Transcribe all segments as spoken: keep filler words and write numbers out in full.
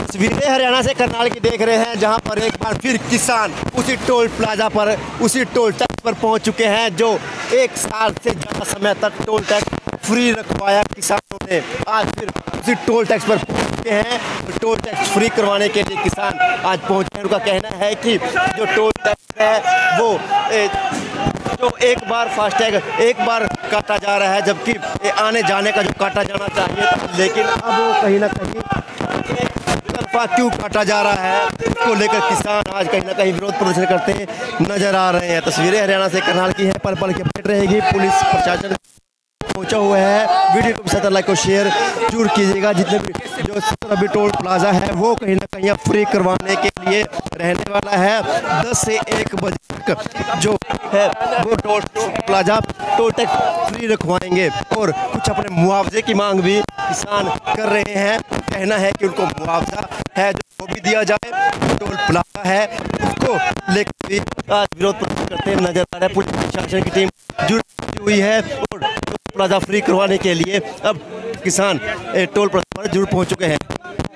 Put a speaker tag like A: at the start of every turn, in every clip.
A: तस्वीरें हरियाणा से करनाल की देख रहे हैं, जहां पर एक बार फिर किसान उसी टोल प्लाजा पर, उसी टोल टैक्स पर पहुंच चुके हैं जो एक साल से ज़्यादा समय तक टोल टैक्स फ्री रखवाया किसानों ने। आज फिर उसी टोल टैक्स पर पहुंच चुके हैं। तो टोल टैक्स फ्री करवाने के लिए किसान आज पहुंचे हैं। उनका कहना है कि जो टोल टैक्स है वो ए, जो एक बार फास्टैग एक बार काटा जा रहा है, जबकि आने जाने का जो काटा जाना चाहिए था, लेकिन अब वो कहीं ना कहीं तरफा क्यों काटा जा रहा है, इसको लेकर किसान आज कहीं ना कहीं विरोध प्रदर्शन करते नजर आ रहे हैं। तस्वीरें हरियाणा से करनाल की है, पल पल की अपडेट रहेगी। पुलिस प्रशासन पहुंचा हुआ है। वीडियो को साथ लाइक और शेयर जरूर कीजिएगा। जितने भी जो अभी टोल प्लाजा है वो कहीं ना कहीं फ्री करवाने के लिए रहने वाला है। दस से एक बजे तक जो है वो toll plaza toll tax free रखवाएंगे और कुछ अपने मुआवजे की मांग भी किसान कर रहे हैं। कहना है कि उनको मुआवजा है जो वो भी दिया जाए। टोल प्लाजा है उसको लेकर भी आज विरोध प्रदर्शन करते नजर आ रहा है। पुलिस प्रशासन की टीम जुड़ी हुई है और प्लाजा फ्री करवाने के लिए अब किसान टोल प्लाजा पर जरूर पहुंच चुके हैं।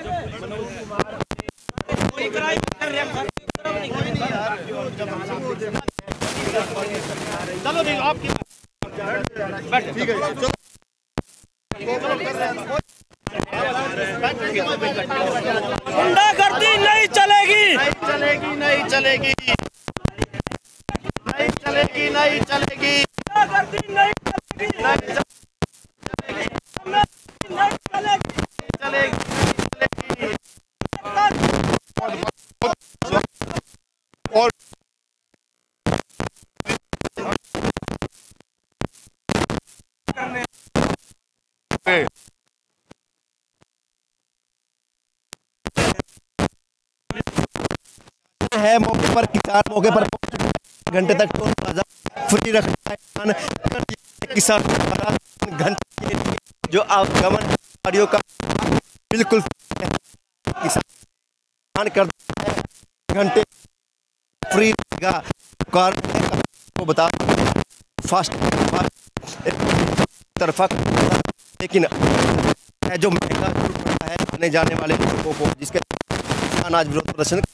A: चलो ठीक आपकी ठीक है।
B: गुंडागर्दी नहीं चलेगी,
A: नहीं चलेगी, नहीं चलेगी, नहीं चलेगी, नहीं चलेगी,
B: गुंडागर्दी नहीं चलेगी,
A: नहीं चलेगी, चलेगी। और है मौके पर किसान मौके पर घंटे तक टोल प्लाजा फ्री रखा है। किसान द्वारा घंटे के लिए जो आवागमन गाड़ियों का बिल्कुल किसान करता है, घंटे फ्री रहेगा। कार को बता फास्ट तरफा, लेकिन है जो महंगा है आने जाने वाले लोगों को, जिसके किसान आज विरोध प्रदर्शन